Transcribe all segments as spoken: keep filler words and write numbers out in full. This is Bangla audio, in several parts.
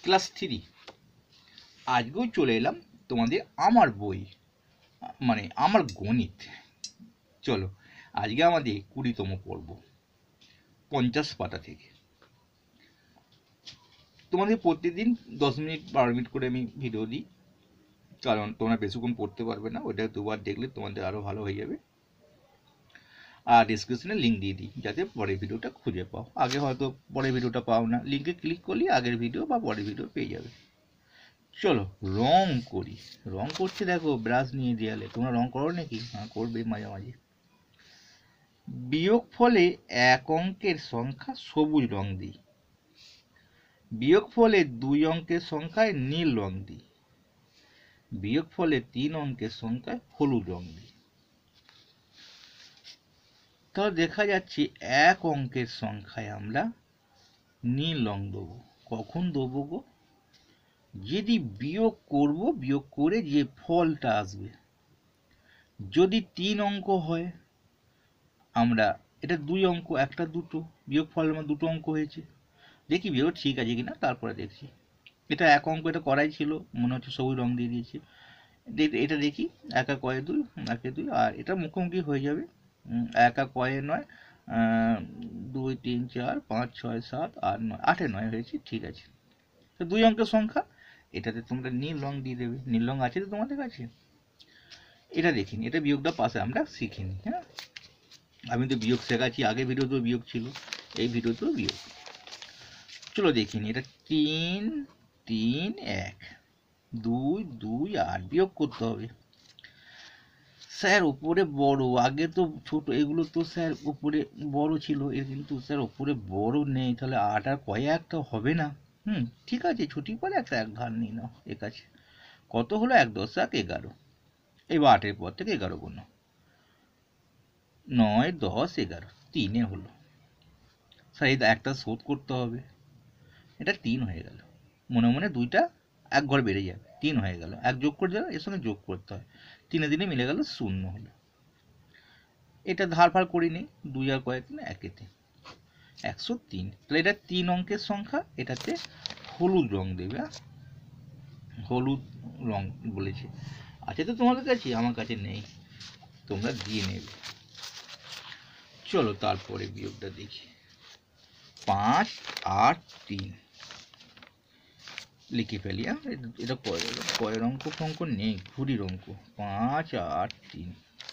Class three. আজকেও চলে এলাম তোমাদের আমার বই, মানে আমার গণিত। চলো, আজকে আমাদের কুড়িতম পর্ব, পঞ্চাশ পাতা থেকে। তোমাদের প্রতিদিন দশ মিনিট বারো মিনিট করে আমি ভিডিও দিই, কারণ তোমরা বেশিক্ষণ পড়তে পারবে না, ওইটা দুবার দেখলে তোমাদের আরও ভালো হয়ে যাবে। আর ডিসক্রিপশনে লিঙ্ক দিয়ে দিই যাতে পরের ভিডিওটা খুঁজে পাও। আগে হয়তো পরের ভিডিওটা পাও না, লিঙ্কে ক্লিক করলে আগের ভিডিও বা পরের ভিডিও পেয়ে যাবে। চলো রং করি। রং করছে দেখো ব্রাশ নিয়ে দেয়ালে। তোমরা রং করো নাকি? হ্যাঁ, করবে মাঝে মাঝে। বিয়োগ ফলে এক অঙ্কের সংখ্যা সবুজ রং দিই, বিয়োগ ফলে দুই অঙ্কের সংখ্যায় নীল রং দিই, বিয়োগ ফলে তিন অঙ্কের সংখ্যায় হলুদ রং দিই। তাহলে দেখা যাচ্ছে এক অঙ্কের সংখ্যায় আমরা নীল রং দেবো। কখন দেবো গো? যদি বিয়োগ করব, বিয়োগ করে যে ফলটা আসবে। যদি তিন অঙ্ক হয়, আমরা এটা দুই অঙ্ক, একটা দুটো, বিয়োগ ফল আমার দুটো অঙ্ক হয়েছে, দেখি বিয়োগ ঠিক আছে কিনা, তারপরে দেখছি। এটা এক অঙ্ক, এটা করাই ছিল, মনে হচ্ছে সবুজ রং দিয়ে দিয়েছি। এটা দেখি, একা কয়ে দুই, একে দুই, আর এটা মুখোমুখি হয়ে যাবে। একা কয়ে নয়, দুই তিন চার পাঁচ ছয় সাত আট নয়, আটে নয় হয়েছে, ঠিক আছে। তো দুই অঙ্কের সংখ্যা, এটাতে তোমরা নীল রং দিয়ে দেবে। নীল রং আছে তো তোমাদের কাছে? এটা দেখিনি, এটা বিয়োগটা পাশে আমরা শিখিনি। হ্যাঁ, আমি তো বিয়োগ শেখাচ্ছি, আগে ভিডিওতেও বিয়োগ ছিল, এই ভিডিওতেও বিয়োগ। চলো দেখিনি, এটা তিন তিন এক, দুই দুই আট, বিয়োগ করতে হবে। স্যার উপরে বড়, আগে তো ছোট, এগুলো তো স্যার উপরে বড় ছিল, এর কিন্তু স্যার উপরে বড় নেই, তাহলে আট আর কয়ে একটা হবে না। হুম, ঠিক আছে, ছুটি পরে একটা এক ধার নিয়ে নাও। এ কাছে কত হলো? এক দশ এক এগারো। এবার আটের পর থেকে এগারো গুণ, নয় দশ এগারো, তিনে হলো। স্যার এই একটা শোধ করতে হবে, এটা তিন হয়ে গেল। মনে মনে দুইটা এক ঘর বেড়ে যাবে, তিন হয়ে গেল। এক যোগ করে যাবে, এর সঙ্গে যোগ করতে হয়, তিনে দিনে মিলে গেল, শূন্য হলো। এটা ধার ফার করিনি, দুই আর কয়েক না, একেতে একশো তিন। তাহলে এটা তিন অঙ্কের সংখ্যা, এটাতে হলুদ রং দেবে। হলুদ রং বলেছে, আছে তো তোমাদের কাছে? আমার কাছে নেই, তোমরা দিয়ে নেবে। চলো তারপরে বিয়োগটা দেখি। পাঁচ আট তিন লিখে ফেলি। এটা কয়ের কয়ের অঙ্ক ফঙ্ক নেই, ঘুরির অঙ্ক। পাঁচ আট তিন,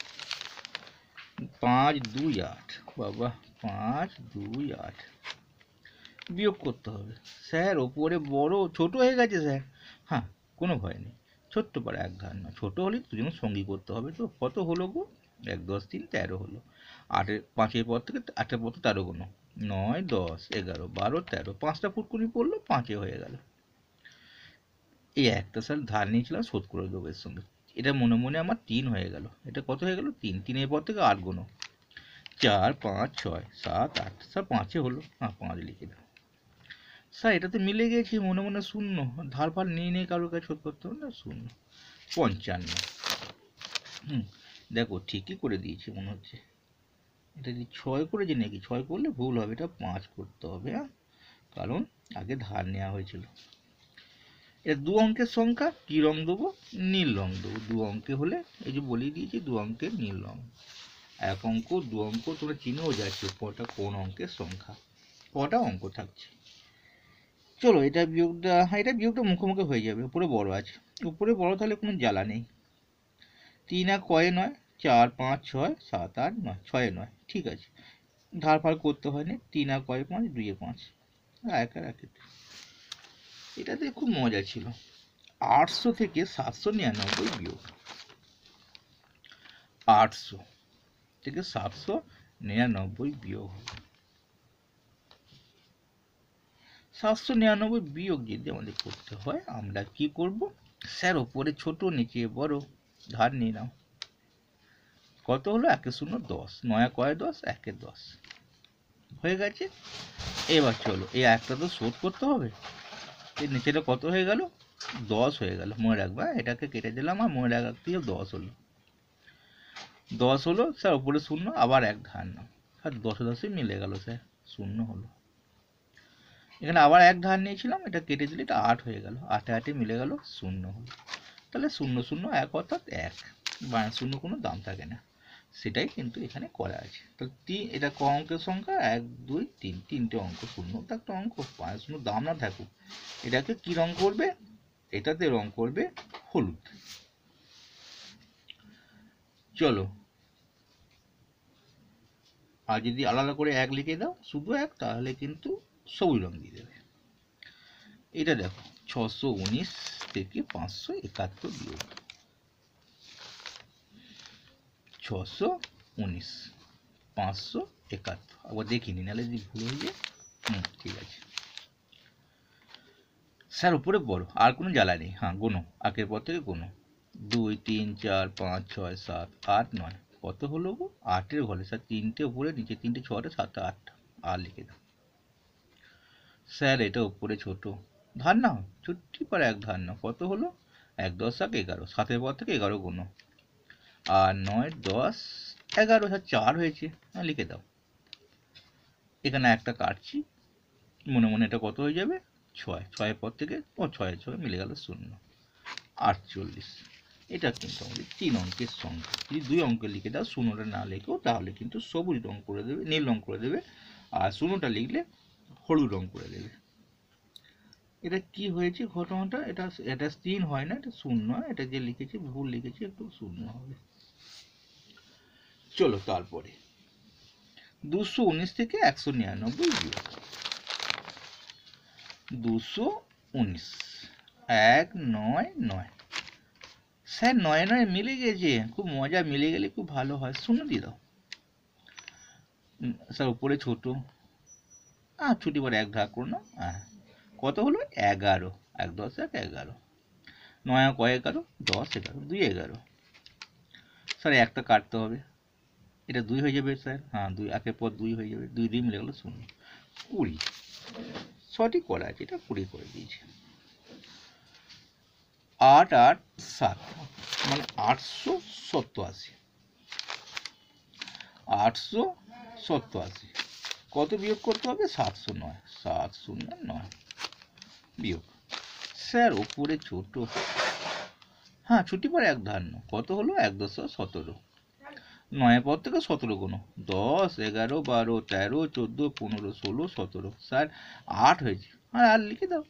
পাঁচ দুই আট, বাবা পাঁচ দুই আট, বিয়োগ করতে হবে। স্যার ওপরে বড়, ছোট হয়ে গেছে স্যার। হ্যাঁ, কোনো ভয় নেই, ছোট্ট পরে এক ধার না, ছোট হলে দুজন সঙ্গী করতে হবে। তো কত হলো গো? এক দশ তিন তেরো হলো। আটের পাঁচের পর থেকে আটের পর তো তেরো গুণ, নয় দশ এগারো বারো তেরো, পাঁচটা ফুটকুনি পড়লো, পাঁচে হয়ে গেল। এই একটা স্যার ধার নিয়েছিলাম, শোধ করে দেবো এর সঙ্গে। এটা মনে মনে আমার তিন হয়ে গেল। এটা কত হয়ে গেল? তিন। তিনের পর থেকে আট গুণ, চার পাঁচ ছয় সাত আট, স্যার পাঁচে হলো। হ্যাঁ, পাঁচ লিখে দাও। স্যার এটাতে মিলে গেছি, মনে মনে শূন্য, ধার ফার নিয়ে নিয়ে কারোর কাছে শোধ করতে হবে না, শূন্য। পঞ্চান্ন। হুম, দেখো ঠিকই করে দিয়েছি মনে হচ্ছে। এটা যদি ছয় করেছি নাকি? ছয় করলে ভুল হবে, এটা পাঁচ করতে হবে। হ্যাঁ, কারণ আগে ধার নেওয়া হয়েছিল। এটা দু অঙ্কের সংখ্যা, কি রং দেবো? নীল রং দেবো। দু অঙ্কে হলে এই যে বলিয়ে দিয়েছি, দু অঙ্কের নীল রং। এক অঙ্ক দু অঙ্ক তোমরা চিনেও যাচ্ছে কটা কোন অঙ্কের সংখ্যা, কটা অঙ্ক থাকছে। চলো এটা বিয়োগটা, হ্যাঁ এটা বিয়োগটা মুখোমুখি হয়ে যাবে, উপরে বড় আছে। উপরে বড় তাহলে কোনো জ্বালা নেই। তিন আর কয়ে নয়, চার পাঁচ ছয় সাত আট নয়, ছয়ে নয়, ঠিক আছে। ধার ফার করতে হয় না। তিন আর কয়ে পাঁচ, দুইয়ে পাঁচ, এক আর একে। এটাতে খুব মজা ছিল। আটশো থেকে সাতশো নিরানব্বই বিয়োগ, আটশো থেকে সাতশো নিরানব্বই বিয়োগ, সাতশো নিরানব্বই বিয়োগ যদি আমাদের করতে হয়, আমরা কি করব? স্যার ওপরে ছোট নিচে বড়, ধার নিয়ে নাও। কত হলো? একে শূন্য দশ, নয়া কয় দশ, একে দশ, হয়ে গেছে। এবার চলো এই একটা তো শোধ করতে হবে। এই নিচেটা কত হয়ে গেল? দশ হয়ে গেল। মনে রাখবা, এটাকে কেটে দিলাম আর মনে রাখতে দশ হলো। দশ হলো স্যার, ওপরে শূন্য, আবার এক ধার নাও, আর দশে দশে মিলে গেল স্যার, শূন্য হলো। এখানে আবার এক ধার নিয়েছিলাম, এটা কেটে দিলে এটা আট হয়ে গেল, আটে আটে মিলে গেল শূন্য হলো। তাহলে শূন্য শূন্য এক অর্থাৎ এক, বা শূন্য কোনো দাম থাকে না, সেটাই কিন্তু এখানে করা আছে। তো তিন, এটা ক অঙ্কের সংখ্যা, এক দুই তিন, তিনটে অঙ্ক, শূন্য তো একটা অঙ্ক, পাঁচ শূন্য দাম না থাকুক, এটাকে কি রং করবে, এটাতে রং করবে হলুদ। চলো, আর যদি আলাদা করে এক লিখে দাও শুধু এক, তাহলে কিন্তু সবুজ রং দিয়ে দেবে। এটা দেখো, ছশো উনিশ থেকে পাঁচশো একাত্তর বিয়োগ ছশো উনিশ পাঁচশো একাত্তর, আবার দেখিনি নাহলে যদি ভুল হয়ে যায়। হুম, ঠিক আছে স্যার, উপরে বড়, আর কোনো জ্বালা নেই। হ্যাঁ, গোনো, আঁকের পর থেকে গোনো, দুই তিন চার পাঁচ ছয় সাত আট নয়, কত হলো গো, আটের ঘরে স্যার তিনটে উপরে, নিচে তিনটে, ছটা সাতটা আটটা, আর লিখে দাও। স্যার এটা উপরে ছোট, ধার নাও, ছুটি পর এক ধার নাও, কত হলো, এক দশ এক এগারো, সাতের পর থেকে এগারো গোনো, আর নয় দশ এগারো, স্যার চার হয়েছে, হ্যাঁ লিখে দাও। এখানে একটা কাটছি, মনে মনে এটা কত হয়ে যাবে, ছয়, ছয়ের পর থেকে ও ছয় ছয় মিলে গেল শূন্য, আটচল্লিশ। এটা কিন্তু আমাদের তিন অঙ্কের সংখ্যা। যদি দুই অঙ্কের লিখে দাও, শূন্যটা না লিখেও, তাহলে কিন্তু সবুজ রং করে দেবে, নীল রং করে দেবে, আর শূন্যটা লিখলে হলুদ রং করে দেবে। এটা কি হয়েছে ঘটনাটা, এটা এটা তিন হয় না, এটা শূন্য, এটা যে লিখেছি ভুল লিখেছি, একটু শূন্য হবে। চলো তারপরে দুশো উনিশ থেকে একশো নিরানব্বই বিয়োগ দুশো উনিশ, এক নয় নয়, স্যার নয় নয় মিলে গেছে, খুব মজা, মিলে গেলে খুব ভালো হয়, শূন্য দিয়ে দাও। স্যার উপরে ছোট, হ্যাঁ ছুটি পরে এক ভাগ করো না, হ্যাঁ কত হলো, এগারো, এক দশ এক এগারো, নয় কয় এগারো, দশ এগারো, দুই এগারো, স্যার একটা কাটতে হবে, এটা দুই হয়ে যাবে স্যার, হ্যাঁ দুই, একের পর দুই হয়ে যাবে, দুই দুই মিলে গেলো শূন্য, কুড়ি, সঠিক করা আছে, এটা কুড়ি করে দিয়েছে। আট আট সাত মানে আটশো সত্তর আশি, আটশো সত্তর আশি, কত বিয়োগ করতে হবে, সাতশো নয়, সাত শূন্য নয় বিয়োগ, স্যার ওপরে ছোট, হ্যাঁ ছুটি পরে এক ধার নাও, কত হলো, এক দশ সতেরো, নয়ের পর থেকে সতেরো কোনো, দশ এগারো বারো তেরো চোদ্দো পনেরো ষোলো সতেরো, স্যার আট হয়েছে, আর আর লিখে দাও।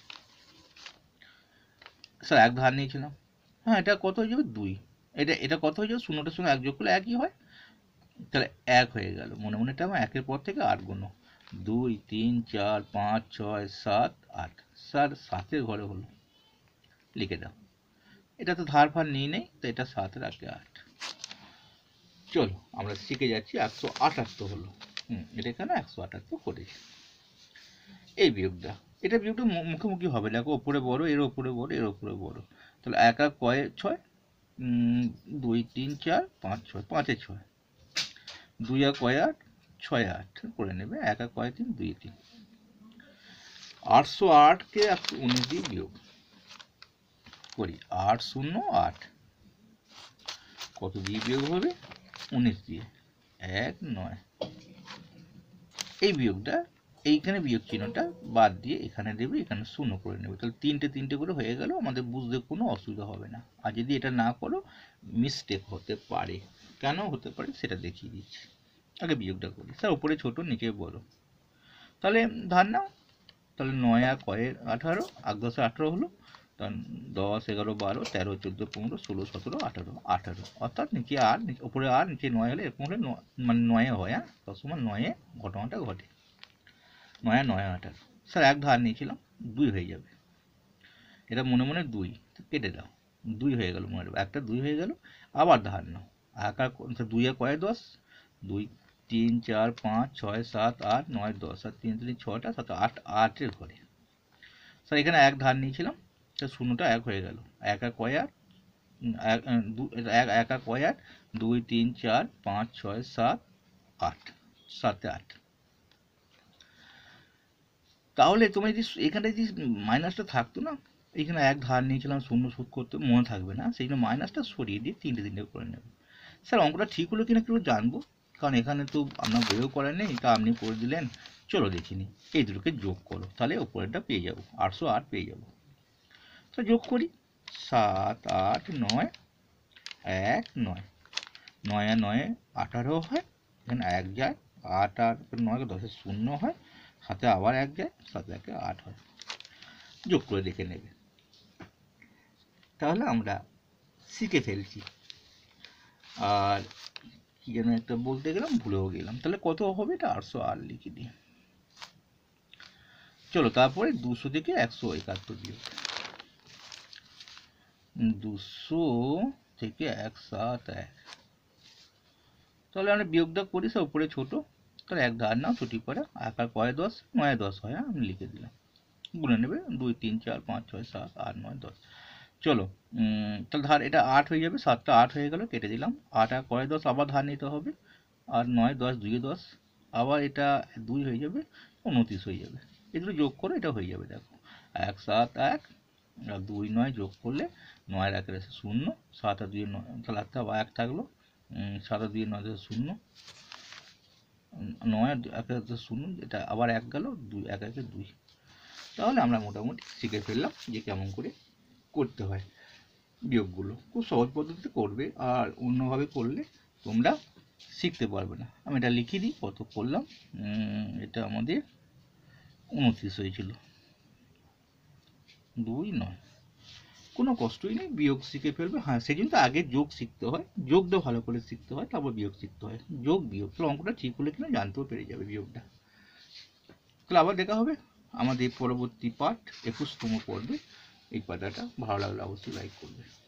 স্যার এক ধার নিয়েছিলাম, হ্যাঁ এটা কত হয়ে যাবে, দুই, এটা এটা কত হয়ে যাবে, শূন্যটার সঙ্গে এক যোগ করলে একই হয়, তাহলে এক হয়ে গেল, মনে মনে এটা আমার একের পর থেকে আট গুণ, দুই তিন চার পাঁচ ছয় সাত আট, স্যার সাতের ঘরে হলো, লিখে দাও। এটা তো ধার ফার নিয়ে নেই, তো এটা সাতের আগে আট। চলো আমরা শিখে যাচ্ছি, একশো আটাত্তর হলো, হুম এটা এখানে একশো আটাত্তর করেছি। এই বিয়োগটা, এটা বিয়োগটা মুখোমুখি হবে, দেখো ওপরে বড়, এর ওপরে বড়, এর ওপরে বড়, তাহলে এক এক কয়ে ছয়, দুই তিন চার পাঁচ ছয়, পাঁচে ছয়, দুই এক কয় আট, ছয় আট করে নেবে, এক এক কয় তিন, দুই তিন, আটশো আটকে একশো উনিশ দিয়ে বিয়োগ করি, আট শূন্য আট, কত দিয়ে বিয়োগ হবে, উনিশ দিয়ে, এক নয়, এই বিয়োগটা এইখানে বিয়োগ চিহ্নটা বাদ দিয়ে এখানে দেবে, এখানে শূন্য করে নেবে, তাহলে তিনটে তিনটে করে হয়ে গেল, আমাদের বুঝতে কোনো অসুবিধা হবে না। আর যদি এটা না করো, মিস্টেক হতে পারে, কেন হতে পারে সেটা দেখিয়ে দিচ্ছি। আগে বিয়োগটা করি, স্যার উপরে ছোট নিচে বড়, তাহলে ধার নাও, তাহলে নয় আর কয়ের আঠারো, আট দশে আঠারো হলো, তখন দশ এগারো বারো তেরো চোদ্দো পনেরো ষোলো সতেরো আঠারো, আঠারো অর্থাৎ নিচে আর, উপরে আর নিচে নয় হলে এরকম হলে মানে নয়ে হয়, হ্যাঁ সবসময় নয়ে ঘটনাটা ঘটে, নয় নয় আঠারো, স্যার এক ধার নিয়েছিলাম, দুই হয়ে যাবে, এটা মনে মনে দুই, কেটে দাও, দুই হয়ে গেল, মনে রাখবে একটা দুই হয়ে গেল, আবার ধার নাও, একা দুই আর কয় দশ, দুই তিন চার পাঁচ ছয় সাত আট নয় দশ, আর তিন তিন ছটা সাত আট, আটের ঘরে, স্যার এখানে এক ধার নিয়েছিলাম, স্যার শূন্যটা এক হয়ে গেল, এক এক কয় আট, এক এক কয় আট, দুই তিন চার পাঁচ ছয় সাত আট, সাতে আট, তাহলে তুমি যদি এখানে যদি মাইনাসটা থাকতো না, এখানে এক ধার নিয়েছিলাম, শূন্য শোধ করতে মনে থাকবে না, সেই জন্য মাইনাসটা সরিয়ে দিয়ে তিনটে তিনটে করে নেবে। স্যার অঙ্কটা ঠিক হলো কিনা কেউ জানবো, কারণ এখানে তো আপনার বইও করা নেই, তা আপনি করে দিলেন, চলো দেখি নি, এই দুটোকে যোগ করো, তাহলে ওপরেরটা পেয়ে যাবো, আটশো আট পেয়ে যাবো। তো যোগ করি, সাত আট নয় এক নয়, নয় আর নয়ে আঠারো হয়, এখানে এক যায়, আট আর নয় দশের শূন্য হয়, সাথে আবার এক যায়, সাথে একে আট হয়। যোগ করে দেখে নেবে। তাহলে আমরা শিখে ফেলছি। আর কি যেন একটা বলতে গেলাম, ভুলেও গেলাম। তাহলে কত হবে এটা, আটশো আট লিখে দিই। চলো তারপরে দুশো থেকে একশো একাত্তর বিয়োগ, দুশো থেকে এক সাত এক। তাহলে আমরা বিয়োগটা করি, সে উপরে ছোট, তাহলে এক ধার নাও, ছুটি করে আকার কয় দশ, নয় দশ হয়, আমি লিখে দিলাম। গুনে নেবে, দুই তিন চার পাঁচ ছয় সাত আট নয় দশ। চলো তাহলে ধার এটা আট হয়ে যাবে, সাতটা আট হয়ে গেল, কেটে দিলাম। আট আর কয় দশ, আবার ধার নিতে হবে, আর নয় দশ দুই দশ, আবার এটা দুই হয়ে যাবে, উনত্রিশ হয়ে যাবে। এগুলো যোগ করে এটা হয়ে যাবে, দেখো এক সাত এক আর দুই নয় যোগ করলে নয় একের আছে শূন্য, সাত আর দুই নয়, তাহলে একটা আবার এক থাকলো, সাত আর দুই নয় শূন্য, নয় একের আছে শূন্য, এটা আবার এক গেল, দুই এক একে দুই। তাহলে আমরা মোটামুটি শিখে ফেললাম যে কেমন করে করতে হয় বিয়োগগুলো। খুব সহজ পদ্ধতিতে করবে, আর অন্যভাবে করলে তোমরা শিখতে পারবে না। আমি এটা লিখে দিই কত করলাম। এটা আমাদের উনত্রিশ হয়েছিল, দুই নয়। কোনো কষ্টই নেই, বিয়োগ শিখে ফেলবে। হ্যাঁ, সেই জন্য তো আগে যোগ শিখতে হয়, যোগটা ভালো করে শিখতে হয়, তারপর বিয়োগ শিখতে হয়। যোগ বিয়োগ, তাহলে অঙ্কটা ঠিক হলে কিনা জানতেও পেরে যাবে বিয়োগটা। তাহলে আবার দেখা হবে আমাদের পরবর্তী পার্ট, একুশতম পর্বে। এই পাতাটা ভালো লাগলে অবশ্যই লাইক করবে।